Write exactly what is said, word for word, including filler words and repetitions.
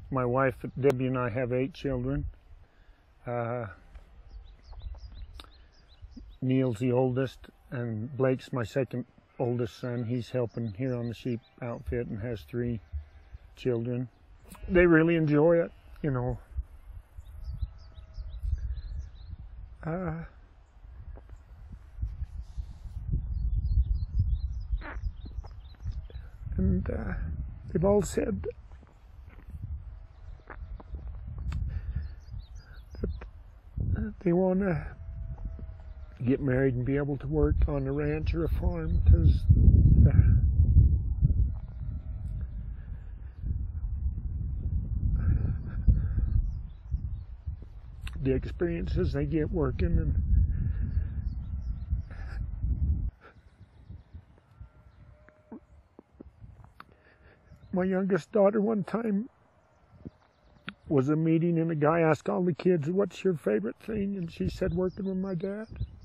my wife Debbie and I have eight children. Uh, Neil's the oldest, and Blake's my second oldest son. He's helping here on the sheep outfit and has three children. They really enjoy it, you know. Uh, and uh, they've all said that they want to get married and be able to work on a ranch or a farm, because uh, the experiences they get working. And my youngest daughter one time was a meeting, and a guy asked all the kids, "What's your favorite thing?" And she said, "Working with my dad."